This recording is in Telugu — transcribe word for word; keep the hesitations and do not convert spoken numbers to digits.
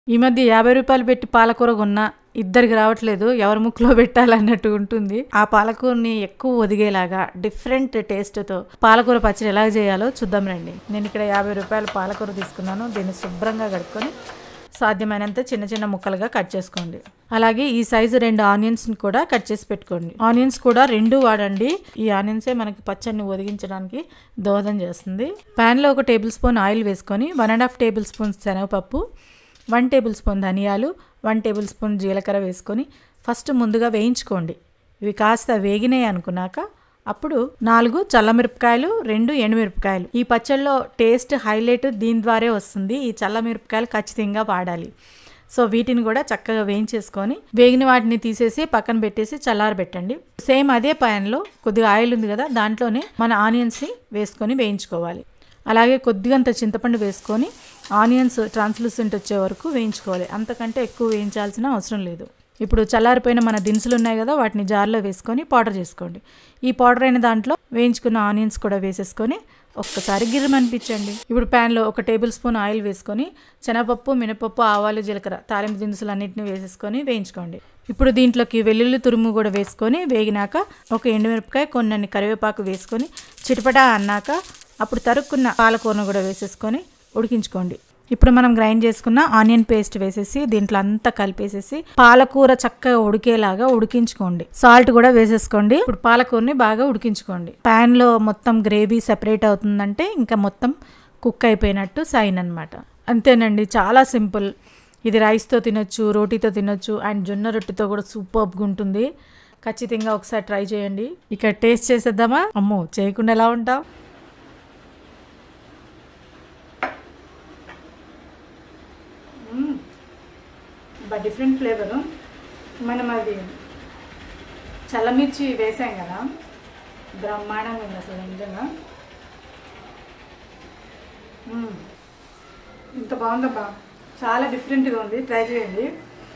ఈ మధ్య యాభై రూపాయలు పెట్టి పాలకూర కొన్నా ఇద్దరికి రావట్లేదు, ఎవరి ముక్కులో పెట్టాలన్నట్టు ఉంటుంది. ఆ పాలకూరని ఎక్కువ ఒదిగేలాగా డిఫరెంట్ టేస్ట్తో పాలకూర పచ్చడి ఎలా చేయాలో చూద్దాం రండి. నేను ఇక్కడ యాభై రూపాయల పాలకూర తీసుకున్నాను. దీన్ని శుభ్రంగా కడుక్కొని సాధ్యమైనంత చిన్న చిన్న ముక్కలుగా కట్ చేసుకోండి. అలాగే ఈ సైజు రెండు ఆనియన్స్ని కూడా కట్ చేసి పెట్టుకోండి. ఆనియన్స్ కూడా రెండు వాడండి. ఈ ఆనియన్సే మనకి పచ్చడిని ఒదిగించడానికి దోహదం చేస్తుంది. ప్యాన్లో ఒక టేబుల్ స్పూన్ ఆయిల్ వేసుకొని one and half tablespoon శనగపప్పు, వన్ టేబుల్ స్పూన్ ధనియాలు, వన్ టేబుల్ స్పూన్ జీలకర్ర వేసుకొని ఫస్ట్ ముందుగా వేయించుకోండి. ఇవి కాస్త వేగినాయి అనుకున్నాక అప్పుడు నాలుగు చల్లమిరపకాయలు, రెండు ఎండుమిరపకాయలు. ఈ పచ్చళ్ళలో టేస్ట్ హైలైట్ దీని ద్వారే వస్తుంది. ఈ చల్లమిరపకాయలు ఖచ్చితంగా వాడాలి. సో వీటిని కూడా చక్కగా వేయించేసుకొని వేగిన వాటిని తీసేసి పక్కన పెట్టేసి చల్లారబెట్టండి. సేమ్ అదే ప్యాన్లో కొద్దిగా ఆయిల్ ఉంది కదా, దాంట్లోనే మన ఆనియన్స్ని వేసుకొని వేయించుకోవాలి. అలాగే కొద్దిగంత చింతపండు వేసుకొని ఆనియన్స్ ట్రాన్స్లూసెంట్ వచ్చే వరకు వేయించుకోవాలి. అంతకంటే ఎక్కువ వేయించాల్సిన అవసరం లేదు. ఇప్పుడు చల్లారిపోయిన మన దినుసులు ఉన్నాయి కదా, వాటిని జార్లో వేసుకొని పౌడర్ చేసుకోండి. ఈ పౌడర్ అయిన దాంట్లో వేయించుకున్న ఆనియన్స్ కూడా వేసేసుకొని ఒక్కసారి గిర్రమనిపించండి. ఇప్పుడు ప్యాన్లో ఒక టేబుల్ స్పూన్ ఆయిల్ వేసుకొని శనగపప్పు, మినపప్పు, ఆవాలు, జీలకర్ర, తాలింపు దినుసులు అన్నింటినీ వేసేసుకొని వేయించుకోండి. ఇప్పుడు దీంట్లోకి వెల్లుల్లి తురుము కూడా వేసుకొని వేగినాక ఒక ఎండుమిరపకాయ, కొన్ని కరివేపాకు వేసుకొని చిటపటా అన్నాక అప్పుడు తరుక్కున్న పాలకూరను కూడా వేసేసుకొని ఉడికించుకోండి. ఇప్పుడు మనం గ్రైండ్ చేసుకున్న ఆనియన్ పేస్ట్ వేసేసి దీంట్లో అంతా కలిపేసేసి పాలకూర చక్కగా ఉడికేలాగా ఉడికించుకోండి. సాల్ట్ కూడా వేసేసుకోండి. ఇప్పుడు పాలకూరని బాగా ఉడికించుకోండి. ప్యాన్ లో మొత్తం గ్రేవీ సెపరేట్ అవుతుందంటే ఇంకా మొత్తం కుక్ అయిపోయినట్టు సైన్ అనమాట. అంతేనండి, చాలా సింపుల్. ఇది రైస్తో తినొచ్చు, రోటీతో తినొచ్చు, అండ్ జొన్న రొట్టెతో కూడా సూపర్గా ఉంటుంది. ఖచ్చితంగా ఒకసారి ట్రై చేయండి. ఇక టేస్ట్ చేసేద్దామా? అమ్మో, చేయకుండా ఎలా ఉంటాం. Different flavour. మనం అది చల్లమిర్చి వేసాం కదా, బ్రహ్మాండంగా ఉంది అసలు నిజంగా. ఇంత బాగుందబ్బా, చాలా డిఫరెంట్గా ఉంది. ట్రై చేయండి.